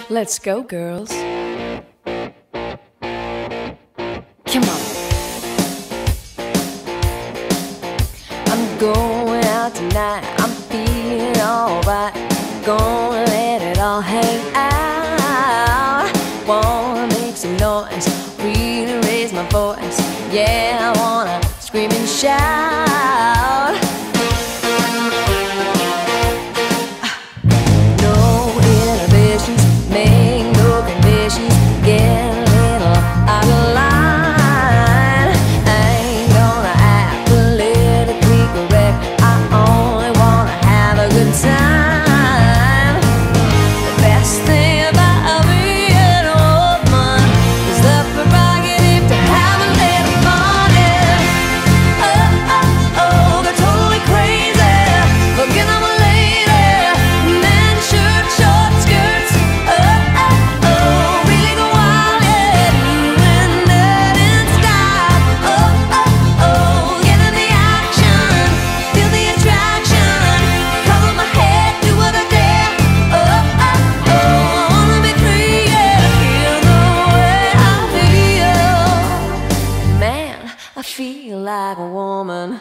Let's go, girls. Come on. I'm going out tonight. I'm feeling alright. Gonna let it all hang out. Wanna make some noise, really raise my voice. Yeah, I wanna scream and shout. No inhibitions, make no conditions. Get a little out of line. I ain't gonna act politically correct. I only wanna have a good time. The best thing about being a woman is the prerogative to have a little fun. Oh, oh, oh, they're totally crazy. Forget I'm a lady. Men, shirt, short skirts. Oh, oh, oh, really go wild, yeah. Doing that in style. Oh, oh, oh, get in the action. Feel the attraction. Cover my head, do what I dare. Oh, oh, oh, I wanna be free, yeah. Feel the way I feel. Man, I feel like a woman.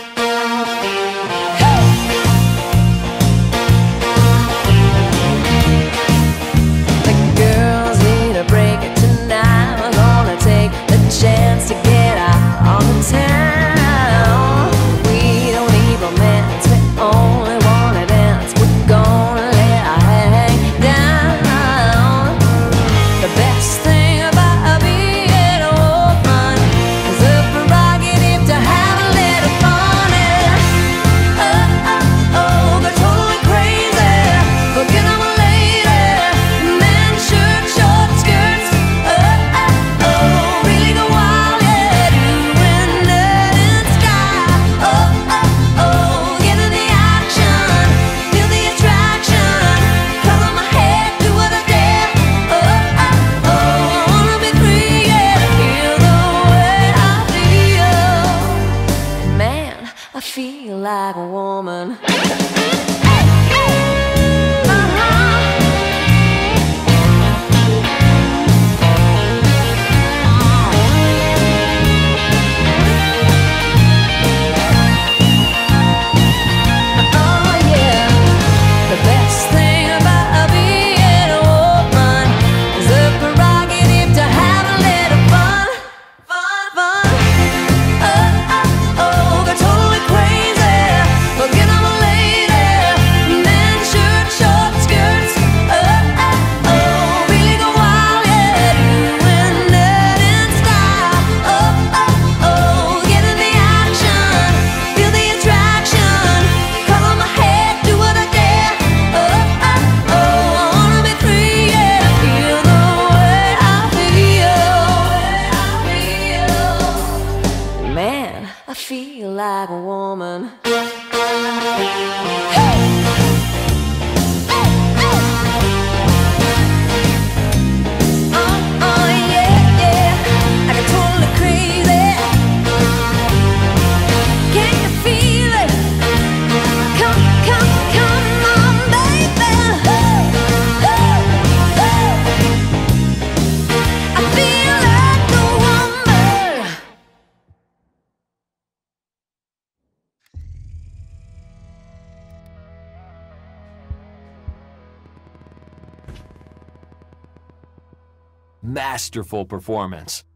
The girls need a break tonight. We're gonna take the chance to get out on the town. We don't need romance, we only wanna dance. We're gonna let our hair hang down. The best thing about being a woman is the prerogative to have a little fun. Oh, oh, oh, they're totally crazy. Forget I'm a lady. Men, shirt, short skirts. Oh, oh, oh, really go wild, yeah. Doing that in style. Oh, oh, oh, get in the action. Feel the attraction. Cover my head, do what I dare. Oh, oh, oh, I wanna be free, yeah. Feel the way I feel. Man, I feel like a woman. Oh yeah, the best thing about being a woman is the prerogative to have a little fun, fun, fun. Oh, oh, oh, they're totally crazy. Forget I'm a lady. Men, shirt, short skirts. Oh, oh, oh, really go wild, yeah. Doing that in style. Oh, oh, oh, get in the action. Feel the attraction. Cover my head, do what I dare. Oh, oh, oh, I wanna be free, yeah. Feel the way I feel. Man, I feel like a woman. Oh, oh, yeah, yeah. I get totally crazy. Can you feel it? Come, come, come on, baby. I feel like a woman. Masterful performance.